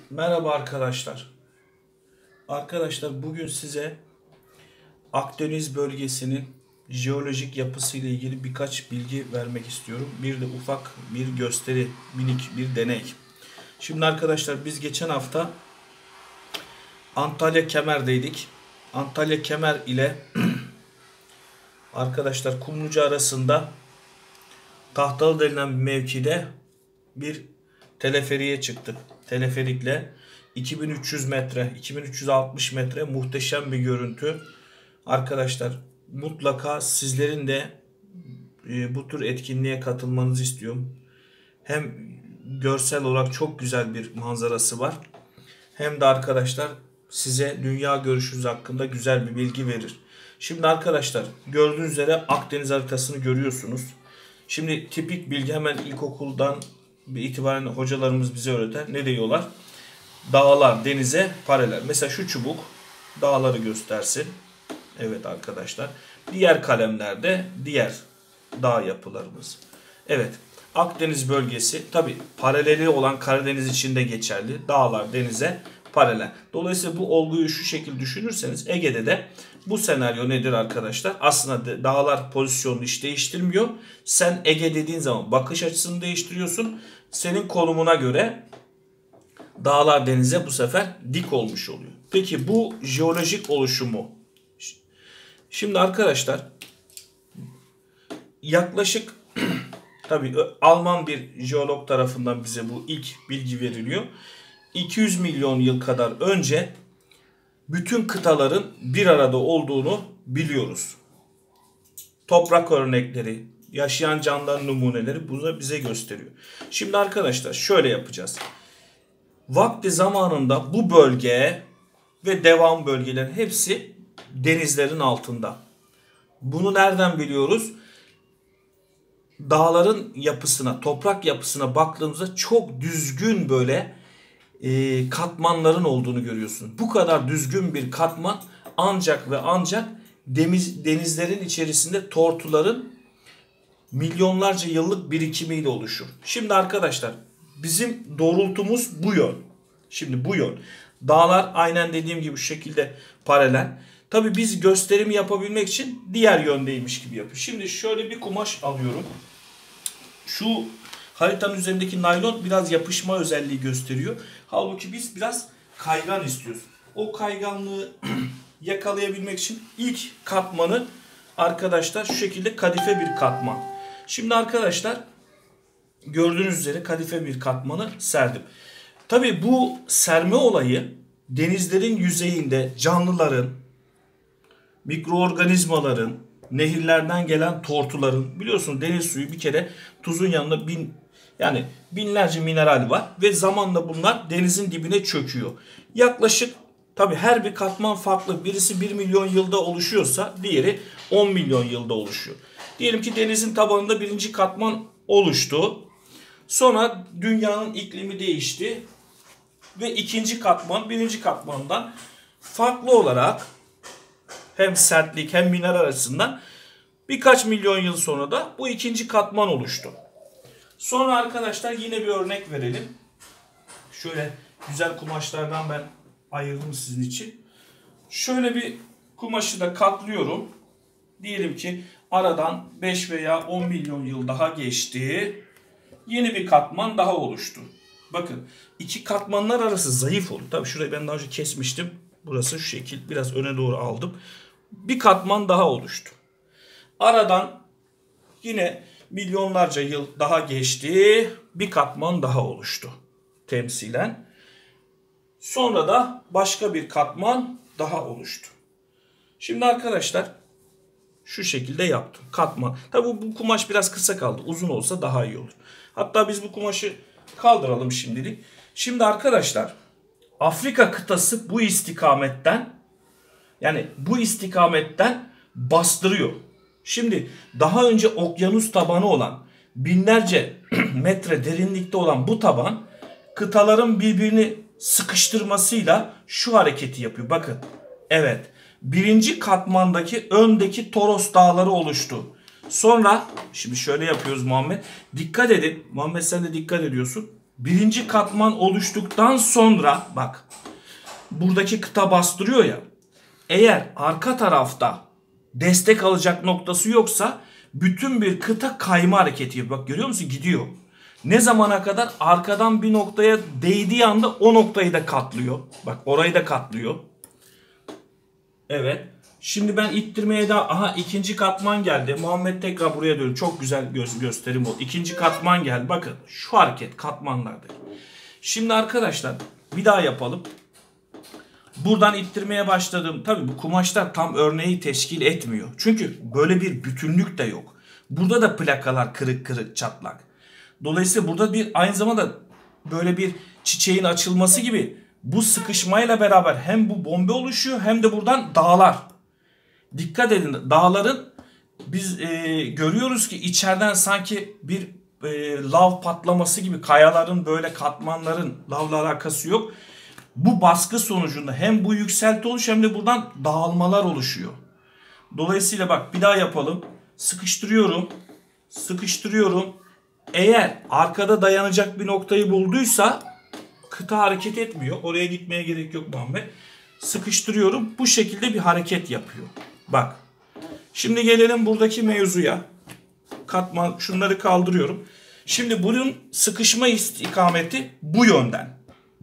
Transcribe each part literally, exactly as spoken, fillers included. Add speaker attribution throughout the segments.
Speaker 1: Merhaba arkadaşlar. Arkadaşlar bugün size Akdeniz bölgesinin jeolojik yapısı ile ilgili birkaç bilgi vermek istiyorum. Bir de ufak bir gösteri, minik bir deney. Şimdi arkadaşlar biz geçen hafta Antalya Kemer'deydik. Antalya Kemer ile arkadaşlar Kumluca arasında Tahtalı denilen bir mevkide bir teleferiye çıktık. Teleferikle iki bin üç yüz metre, iki bin üç yüz altmış metre muhteşem bir görüntü. Arkadaşlar mutlaka sizlerin de e, bu tür etkinliğe katılmanızı istiyorum. Hem görsel olarak çok güzel bir manzarası var. Hem de arkadaşlar size dünya görüşünüz hakkında güzel bir bilgi verir. Şimdi arkadaşlar gördüğünüz üzere Akdeniz haritasını görüyorsunuz. Şimdi tipik bilgi hemen ilkokuldan itibaren hocalarımız bize öğreter. Ne diyorlar? Dağlar denize paralel. Mesela şu çubuk dağları göstersin. Evet arkadaşlar. Diğer kalemlerde diğer dağ yapılarımız. Evet. Akdeniz bölgesi tabi paraleli olan Karadeniz için de geçerli. Dağlar denize paralel. Dolayısıyla bu olguyu şu şekilde düşünürseniz Ege'de de bu senaryo nedir arkadaşlar? Aslında dağlar pozisyonunu hiç değiştirmiyor. Sen Ege dediğin zaman bakış açısını değiştiriyorsun. Senin konumuna göre dağlar denize bu sefer dik olmuş oluyor. Peki bu jeolojik oluşumu. Şimdi arkadaşlar yaklaşık tabii Alman bir jeolog tarafından bize bu ilk bilgi veriliyor. iki yüz milyon yıl kadar önce bütün kıtaların bir arada olduğunu biliyoruz. Toprak örnekleri, yaşayan canlıların numuneleri bunu bize gösteriyor. Şimdi arkadaşlar şöyle yapacağız. Vakti zamanında bu bölge ve devam bölgelerin hepsi denizlerin altında. Bunu nereden biliyoruz? Dağların yapısına, toprak yapısına baktığımızda çok düzgün böyle e, katmanların olduğunu görüyorsun. Bu kadar düzgün bir katman ancak ve ancak deniz, denizlerin içerisinde tortuların milyonlarca yıllık birikimiyle oluşur. Şimdi arkadaşlar bizim doğrultumuz bu yön. Şimdi bu yön. Dağlar aynen dediğim gibi şu şekilde paralel. Tabi biz gösterimi yapabilmek için diğer yöndeymiş gibi yapıyoruz. Şimdi şöyle bir kumaş alıyorum. Şu haritanın üzerindeki naylon biraz yapışma özelliği gösteriyor. Halbuki biz biraz kaygan istiyoruz. O kayganlığı yakalayabilmek için ilk katmanı arkadaşlar şu şekilde kadife bir katman. Şimdi arkadaşlar gördüğünüz üzere kadife bir katmanı serdim. Tabi bu serme olayı denizlerin yüzeyinde canlıların, mikroorganizmaların, nehirlerden gelen tortuların, biliyorsunuz deniz suyu bir kere tuzun yanında bin yani binlerce mineral var ve zamanla bunlar denizin dibine çöküyor. Yaklaşık tabi her bir katman farklı. Birisi bir milyon yılda oluşuyorsa diğeri on milyon yılda oluşuyor. Diyelim ki denizin tabanında birinci katman oluştu. Sonra dünyanın iklimi değişti ve ikinci katman birinci katmandan farklı olarak hem sertlik hem mineral arasından birkaç milyon yıl sonra da bu ikinci katman oluştu. Sonra arkadaşlar yine bir örnek verelim. Şöyle güzel kumaşlardan ben ayırdım sizin için. Şöyle bir kumaşı da katlıyorum. Diyelim ki aradan beş veya on milyon yıl daha geçti. Yeni bir katman daha oluştu. Bakın iki katmanlar arası zayıf oldu. Tabii şurayı ben daha önce kesmiştim. Burası şu şekil biraz öne doğru aldım. Bir katman daha oluştu. Aradan yine milyonlarca yıl daha geçti. Bir katman daha oluştu. Temsilen. Sonra da başka bir katman daha oluştu. Şimdi arkadaşlar şu şekilde yaptım. Katman. Tabi bu, bu kumaş biraz kısa kaldı. Uzun olsa daha iyi olur. Hatta biz bu kumaşı kaldıralım şimdilik. Şimdi arkadaşlar Afrika kıtası bu istikametten yani bu istikametten bastırıyor. Şimdi daha önce okyanus tabanı olan binlerce metre derinlikte olan bu taban kıtaların birbirini sıkıştırmasıyla şu hareketi yapıyor. Bakın. Evet. Birinci katmandaki öndeki Toros dağları oluştu. Sonra şimdi şöyle yapıyoruz Muhammed. Dikkat edin. Muhammed sen de dikkat ediyorsun. birinci katman oluştuktan sonra bak buradaki kıta bastırıyor ya. Eğer arka tarafta destek alacak noktası yoksa bütün bir kıta kayma hareketi yapıyor. Bak görüyor musun? Gidiyor. Ne zamana kadar? Arkadan bir noktaya değdiği anda o noktayı da katlıyor. Bak orayı da katlıyor. Evet. Şimdi ben ittirmeye daha... Aha ikinci katman geldi. Muhammed tekrar buraya dönüyor. Çok güzel gö gösterim oldu. İkinci katman geldi. Bakın şu hareket katmanlarda. Şimdi arkadaşlar bir daha yapalım. Buradan ittirmeye başladım. Tabii bu kumaşlar tam örneği teşkil etmiyor. Çünkü böyle bir bütünlük de yok. Burada da plakalar kırık kırık çatlak. Dolayısıyla burada bir aynı zamanda böyle bir çiçeğin açılması gibi bu sıkışmayla beraber hem bu bombe oluşuyor hem de buradan dağlar. Dikkat edin, dağların biz e, görüyoruz ki içeriden sanki bir e, lav patlaması gibi, kayaların böyle katmanların lavla alakası yok. Bu baskı sonucunda hem bu yükselti oluşuyor hem de buradan dağılmalar oluşuyor. Dolayısıyla bak bir daha yapalım. Sıkıştırıyorum. Sıkıştırıyorum. Eğer arkada dayanacak bir noktayı bulduysa kıta hareket etmiyor. Oraya gitmeye gerek yok Muhammed. Sıkıştırıyorum. Bu şekilde bir hareket yapıyor. Bak. Şimdi gelelim buradaki mevzuya. Katman şunları kaldırıyorum. Şimdi bunun sıkışma istikameti bu yönden.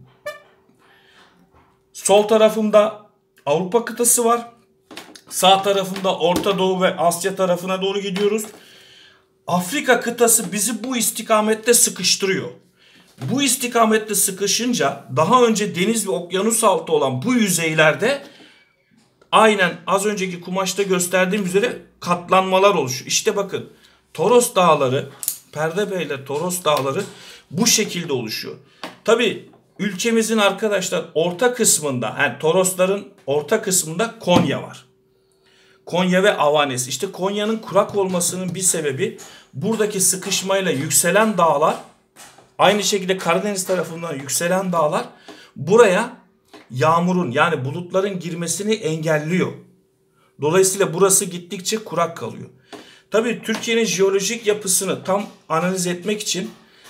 Speaker 1: Sol tarafımda Avrupa kıtası var. Sağ tarafımda Orta Doğu ve Asya tarafına doğru gidiyoruz. Afrika kıtası bizi bu istikamette sıkıştırıyor. Bu istikamette sıkışınca daha önce deniz ve okyanus altı olan bu yüzeylerde aynen az önceki kumaşta gösterdiğim üzere katlanmalar oluşuyor. İşte bakın Toros Dağları, Perdebeyler Toros Dağları bu şekilde oluşuyor. Tabii ülkemizin arkadaşlar orta kısmında, yani Torosların orta kısmında Konya var. Konya ve Avanes. İşte Konya'nın kurak olmasının bir sebebi buradaki sıkışmayla yükselen dağlar, aynı şekilde Karadeniz tarafından yükselen dağlar buraya yağmurun yani bulutların girmesini engelliyor. Dolayısıyla burası gittikçe kurak kalıyor. Tabii Türkiye'nin jeolojik yapısını tam analiz etmek için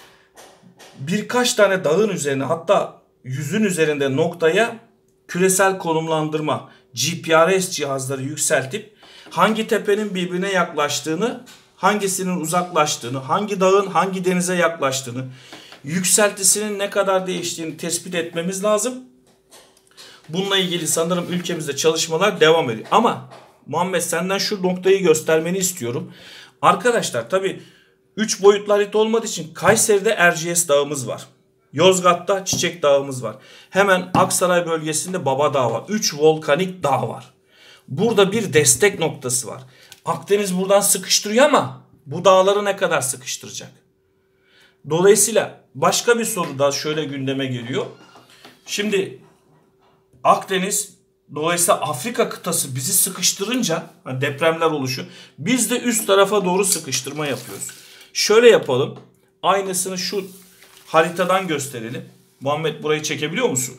Speaker 1: birkaç tane dağın üzerine, hatta yüzün üzerinde noktaya küresel konumlandırma G P R S cihazları yükseltip hangi tepenin birbirine yaklaştığını, hangisinin uzaklaştığını, hangi dağın hangi denize yaklaştığını, yükseltisinin ne kadar değiştiğini tespit etmemiz lazım. Bununla ilgili sanırım ülkemizde çalışmalar devam ediyor. Ama Muhammed senden şu noktayı göstermeni istiyorum. Arkadaşlar tabii üç boyutlu harita olmadığı için Kayseri'de Erciyes Dağımız var. Yozgat'ta Çiçek Dağımız var. Hemen Aksaray bölgesinde Baba Dağı var. üç volkanik dağ var. Burada bir destek noktası var. Akdeniz buradan sıkıştırıyor ama bu dağları ne kadar sıkıştıracak? Dolayısıyla başka bir soru da şöyle gündeme geliyor. Şimdi Akdeniz, dolayısıyla Afrika kıtası bizi sıkıştırınca depremler oluşuyor. Biz de üst tarafa doğru sıkıştırma yapıyoruz. Şöyle yapalım. Aynısını şu haritadan gösterelim. Muhammed burayı çekebiliyor musun?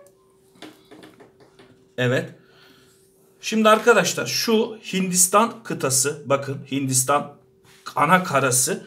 Speaker 1: Evet. Şimdi arkadaşlar şu Hindistan kıtası, bakın Hindistan ana karası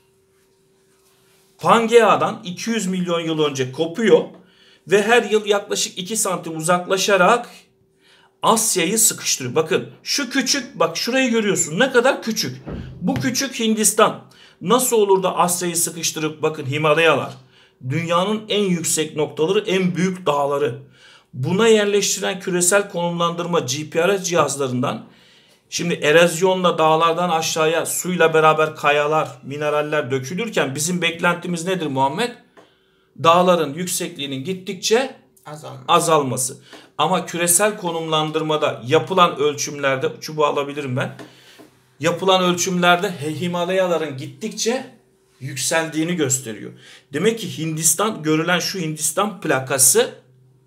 Speaker 1: Pangea'dan iki yüz milyon yıl önce kopuyor ve her yıl yaklaşık iki santim uzaklaşarak Asya'yı sıkıştırıyor. Bakın şu küçük, bak şurayı görüyorsun, ne kadar küçük. Bu küçük Hindistan nasıl olur da Asya'yı sıkıştırıp, bakın Himalayalar dünyanın en yüksek noktaları, en büyük dağları. Buna yerleştirilen küresel konumlandırma G P R S cihazlarından şimdi erozyonla dağlardan aşağıya suyla beraber kayalar, mineraller dökülürken bizim beklentimiz nedir Muhammed? Dağların yüksekliğinin gittikçe
Speaker 2: Azalma.
Speaker 1: azalması. Ama küresel konumlandırmada yapılan ölçümlerde, çubuğu alabilirim ben. Yapılan ölçümlerde Himalayaların gittikçe yükseldiğini gösteriyor. Demek ki Hindistan, görülen şu Hindistan plakası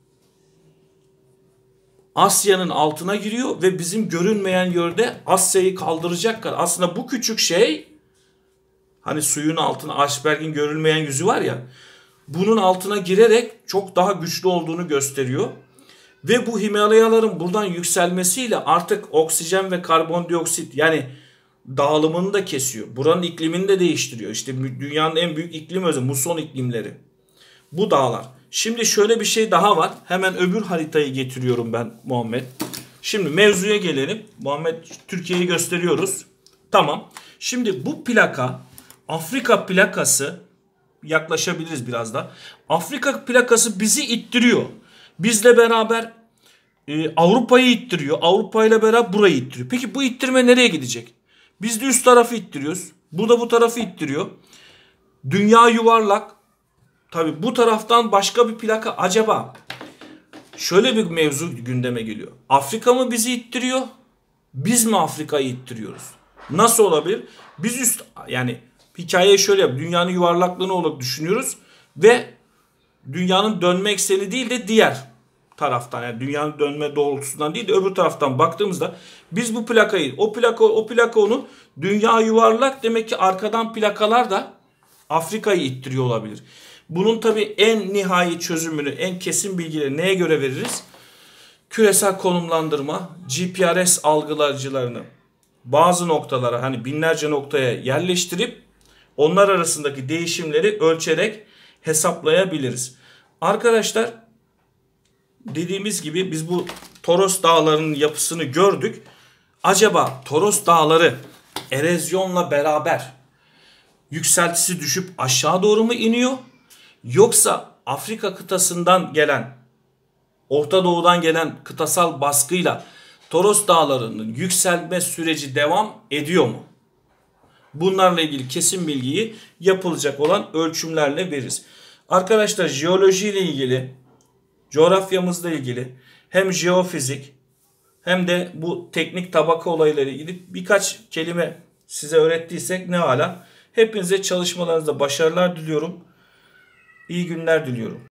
Speaker 1: Asya'nın altına giriyor ve bizim görünmeyen yerde Asya'yı kaldıracak kadar. Aslında bu küçük şey, hani suyun altına iceberg'in görülmeyen yüzü var ya, bunun altına girerek çok daha güçlü olduğunu gösteriyor. Ve bu Himalayaların buradan yükselmesiyle artık oksijen ve karbondioksit, yani dağılımını da kesiyor. Buranın iklimini de değiştiriyor. İşte dünyanın en büyük iklim özü muson iklimleri. Bu dağlar. Şimdi şöyle bir şey daha var. Hemen öbür haritayı getiriyorum ben Muhammed. Şimdi mevzuya gelelim. Muhammed, Türkiye'yi gösteriyoruz. Tamam. Şimdi bu plaka, Afrika plakası, yaklaşabiliriz biraz da. Afrika plakası bizi ittiriyor. Bizle beraber e, Avrupa'yı ittiriyor. Avrupa ile beraber burayı ittiriyor. Peki bu ittirme nereye gidecek? Biz de üst tarafı ittiriyoruz. Bu da bu tarafı ittiriyor. Dünya yuvarlak. Tabii bu taraftan başka bir plaka acaba? Şöyle bir mevzu gündeme geliyor. Afrika mı bizi ittiriyor? Biz mi Afrika'yı ittiriyoruz? Nasıl olabilir? Biz üst, yani hikayeyi şöyle yap. Dünyanın yuvarlaklığını olarak düşünüyoruz ve dünyanın dönme ekseni değil de diğer taraftan, yani dünyanın dönme doğrultusundan değil de öbür taraftan baktığımızda biz bu plakayı, o plaka o plaka onu, dünya yuvarlak, demek ki arkadan plakalar da Afrika'yı ittiriyor olabilir. Bunun tabii en nihai çözümünü, en kesin bilgileri neye göre veririz? Küresel konumlandırma, G P R S algılayıcılarını bazı noktalara, hani binlerce noktaya yerleştirip onlar arasındaki değişimleri ölçerek hesaplayabiliriz. Arkadaşlar, dediğimiz gibi biz bu Toros Dağları'nın yapısını gördük. Acaba Toros Dağları erozyonla beraber yükseltisi düşüp aşağı doğru mu iniyor? Yoksa Afrika kıtasından gelen, Orta Doğu'dan gelen kıtasal baskıyla Toros Dağları'nın yükselme süreci devam ediyor mu? Bunlarla ilgili kesin bilgiyi yapılacak olan ölçümlerle veririz. Arkadaşlar, jeoloji ile ilgili, coğrafyamızla ilgili hem jeofizik hem de bu teknik tabaka olayları ilgili birkaç kelime size öğrettiysek ne hala. Hepinize çalışmalarınızda başarılar diliyorum. İyi günler diliyorum.